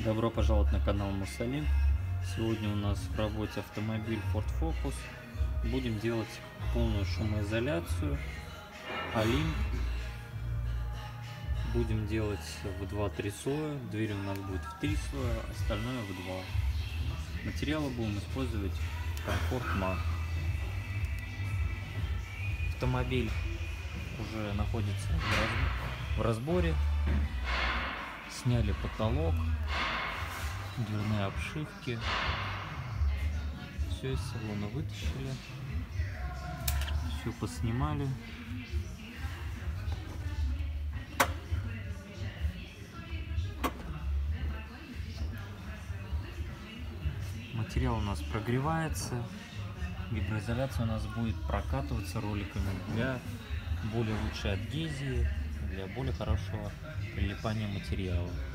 Добро пожаловать на канал Муссолин. Сегодня у нас в работе автомобиль Ford Focus. Будем делать полную шумоизоляцию. Олимп. Будем делать в 2-3 слоя. Дверь у нас будет в 3 слоя, остальное в 2. Материалы будем использовать Комфорт Маг. Автомобиль уже находится в разборе. Сняли потолок, дверные обшивки, все из салона вытащили, все поснимали. Материал у нас прогревается, гидроизоляция у нас будет прокатываться роликами для более лучшей адгезии, для более хорошего прилипания материала.